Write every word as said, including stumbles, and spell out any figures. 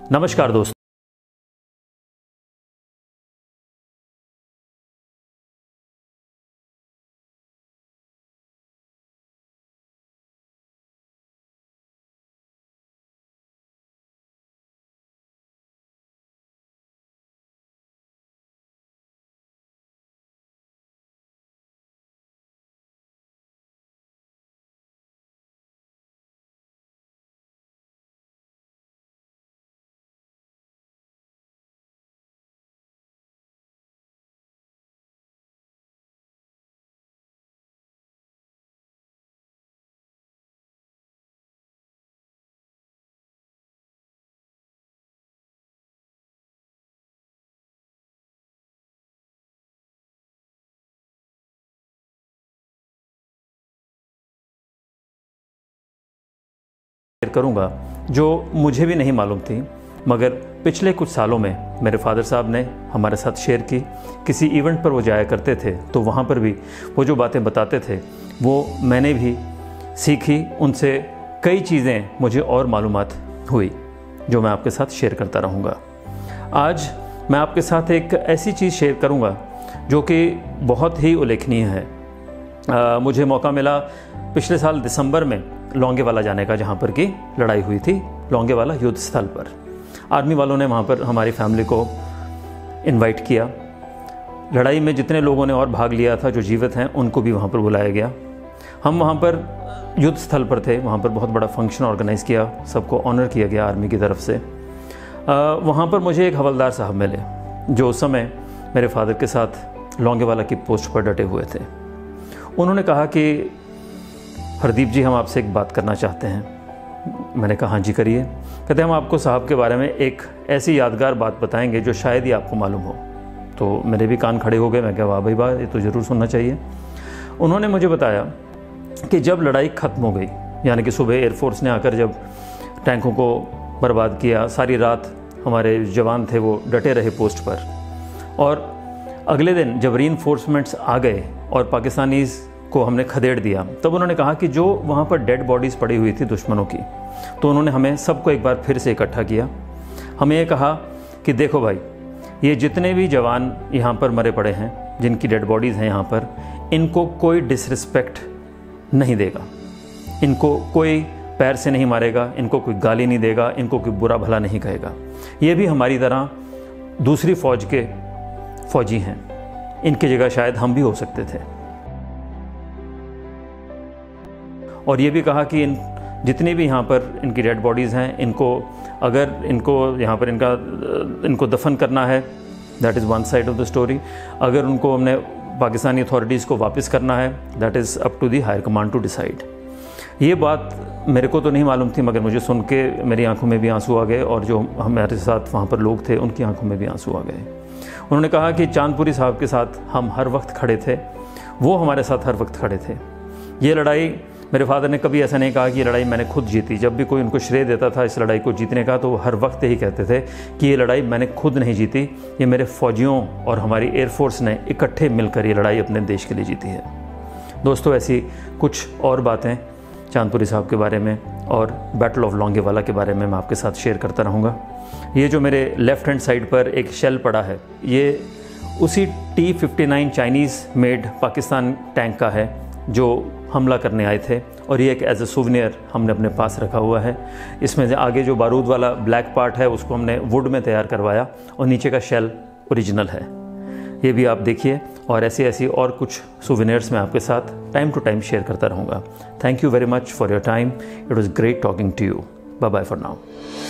नमस्कार दोस्तों। शेयर करूंगा जो मुझे भी नहीं मालूम थी, मगर पिछले कुछ सालों में मेरे फादर साहब ने हमारे साथ शेयर की। किसी इवेंट पर वो जाया करते थे तो वहाँ पर भी वो जो बातें बताते थे वो मैंने भी सीखी। उनसे कई चीज़ें मुझे और मालूमात हुई जो मैं आपके साथ शेयर करता रहूँगा। आज मैं आपके साथ एक ऐसी चीज़ शेयर करूँगा जो कि बहुत ही उल्लेखनीय है। आ, मुझे मौका मिला पिछले साल दिसंबर में लौंगेवाला जाने का, जहाँ पर की लड़ाई हुई थी लौंगेवाला युद्ध स्थल पर। आर्मी वालों ने वहाँ पर हमारी फैमिली को इनवाइट किया। लड़ाई में जितने लोगों ने और भाग लिया था जो जीवित हैं उनको भी वहाँ पर बुलाया गया। हम वहाँ पर युद्ध स्थल पर थे, वहाँ पर बहुत बड़ा फंक्शन ऑर्गेनाइज़ किया, सबको ऑनर किया गया आर्मी की तरफ से। आ, वहाँ पर मुझे एक हवलदार साहब मिले जो उस समय मेरे फादर के साथ लौंगेवाला की पोस्ट पर डटे हुए थे। उन्होंने कहा कि हरदीप जी, हम आपसे एक बात करना चाहते हैं। मैंने कहा हाँ जी करिए। कहते हम आपको साहब के बारे में एक ऐसी यादगार बात बताएंगे जो शायद ही आपको मालूम हो। तो मेरे भी कान खड़े हो गए। मैं कहा वाह भाई वाह, ये तो ज़रूर सुनना चाहिए। उन्होंने मुझे बताया कि जब लड़ाई ख़त्म हो गई, यानी कि सुबह एयरफोर्स ने आकर जब टैंकों को बर्बाद किया, सारी रात हमारे जवान थे वो डटे रहे पोस्ट पर, और अगले दिन जब रीइंफोर्समेंट्स आ गए और पाकिस्तानीज़ को हमने खदेड़ दिया, तब उन्होंने कहा कि जो वहाँ पर डेड बॉडीज़ पड़ी हुई थी दुश्मनों की, तो उन्होंने हमें सबको एक बार फिर से इकट्ठा किया। हमें ये कहा कि देखो भाई, ये जितने भी जवान यहाँ पर मरे पड़े हैं, जिनकी डेड बॉडीज़ हैं यहाँ पर, इनको कोई डिसरिस्पेक्ट नहीं देगा, इनको कोई पैर से नहीं मारेगा, इनको कोई गाली नहीं देगा, इनको कोई बुरा भला नहीं कहेगा। ये भी हमारी तरह दूसरी फ़ौज के फ़ौजी हैं, इनकी जगह शायद हम भी हो सकते थे। और ये भी कहा कि इन जितनी भी यहाँ पर इनकी डेड बॉडीज़ हैं, इनको अगर इनको यहाँ पर इनका इनको दफन करना है, that is one side of the story. अगर उनको हमने पाकिस्तानी अथॉरिटीज़ को वापस करना है, that is up to the higher command to decide. ये बात मेरे को तो नहीं मालूम थी, मगर मुझे सुन के मेरी आंखों में भी आंसू आ गए, और जो हमारे साथ वहाँ पर लोग थे उनकी आंखों में भी आंसू आ गए। उन्होंने कहा कि चांदपुरी साहब के साथ हम हर वक्त खड़े थे, वो हमारे साथ हर वक्त खड़े थे। ये लड़ाई, मेरे फादर ने कभी ऐसा नहीं कहा कि ये लड़ाई मैंने खुद जीती। जब भी कोई उनको श्रेय देता था इस लड़ाई को जीतने का, तो वो हर वक्त यही कहते थे कि ये लड़ाई मैंने खुद नहीं जीती, ये मेरे फ़ौजियों और हमारी एयरफोर्स ने इकट्ठे मिलकर ये लड़ाई अपने देश के लिए जीती है। दोस्तों, ऐसी कुछ और बातें चांदपुरी साहब के बारे में और बैटल ऑफ लौंगेवाला के बारे में मैं आपके साथ शेयर करता रहूँगा। ये जो मेरे लेफ़्ट हैंड साइड पर एक शेल पड़ा है, ये उसी T fifty nine Chinese made Pakistan tank का है जो हमला करने आए थे, और ये एक एज ए सुवेनियर हमने अपने पास रखा हुआ है। इसमें से आगे जो बारूद वाला ब्लैक पार्ट है उसको हमने वुड में तैयार करवाया, और नीचे का शेल ओरिजिनल है। ये भी आप देखिए, और ऐसी ऐसी और कुछ सुवेनियर्स मैं आपके साथ टाइम टू टाइम शेयर करता रहूँगा। Thank you very much for your time. It was great talking to you. Bye bye for now.